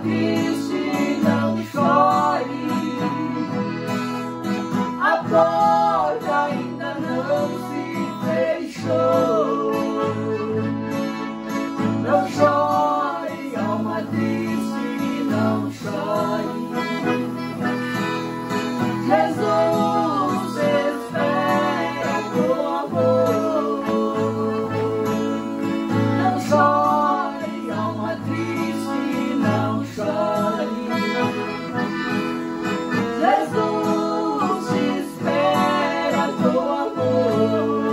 triste, não chore. A porta ainda não se fechou. Não chore, alma triste, não chore. Jesus espera com amor. Não chore, alma triste, não chore. Jesus te espera com amor.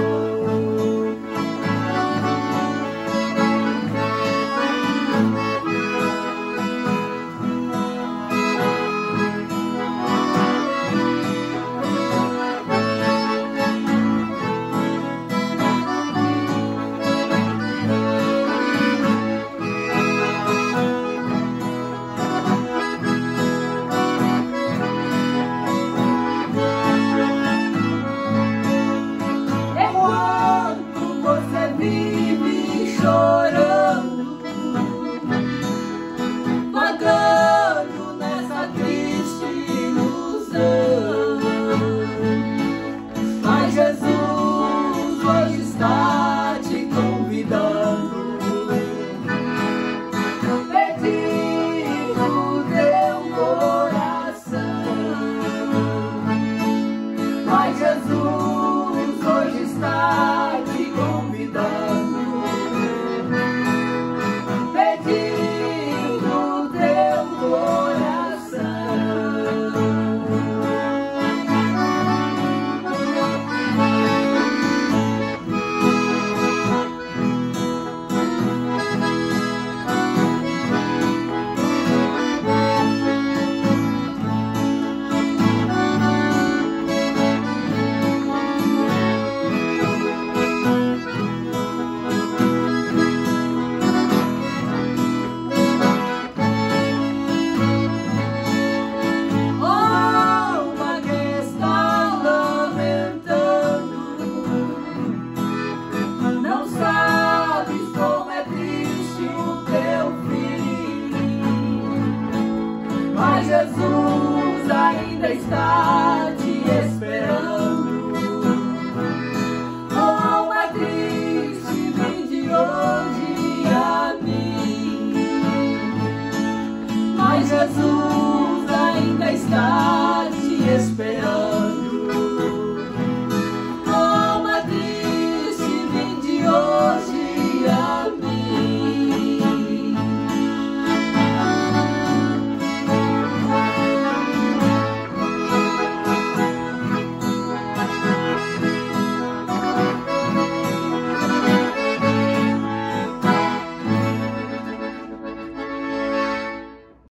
Vive chorando, vagando nessa triste ilusão. Mas Jesus hoje está te convidando, pedindo teu coração. Mas Jesus hoje está te convidando, pedindo teu coração. Jesus ainda está